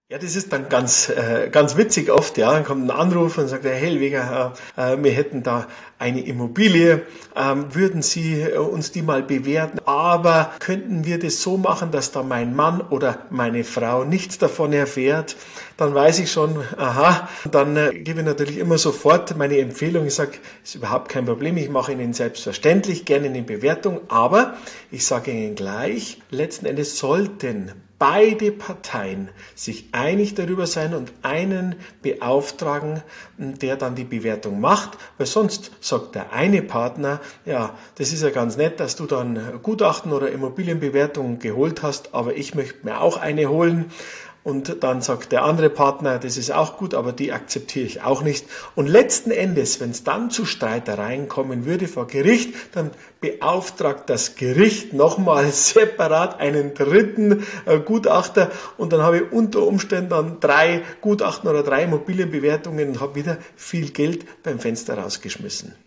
Ja, das ist dann ganz witzig oft, ja. Dann kommt ein Anruf und sagt, Herr Hellweger, wir hätten da eine Immobilie, würden Sie uns die mal bewerten, aber könnten wir das so machen, dass da mein Mann oder meine Frau nichts davon erfährt? Dann weiß ich schon, aha, dann gebe ich natürlich immer sofort meine Empfehlung. Ich sage, ist überhaupt kein Problem, ich mache Ihnen selbstverständlich gerne eine Bewertung, aber ich sage Ihnen gleich, letzten Endes sollten beide Parteien sich einig darüber sein und einen beauftragen, der dann die Bewertung macht, weil sonst sagt der eine Partner, ja, das ist ja ganz nett, dass du dann Gutachten oder Immobilienbewertungen geholt hast, aber ich möchte mir auch eine holen. Und dann sagt der andere Partner, das ist auch gut, aber die akzeptiere ich auch nicht. Und letzten Endes, wenn es dann zu Streitereien kommen würde vor Gericht, dann beauftragt das Gericht nochmal separat einen dritten Gutachter und dann habe ich unter Umständen dann 3 Gutachten oder 3 Immobilienbewertungen und habe wieder viel Geld beim Fenster rausgeschmissen.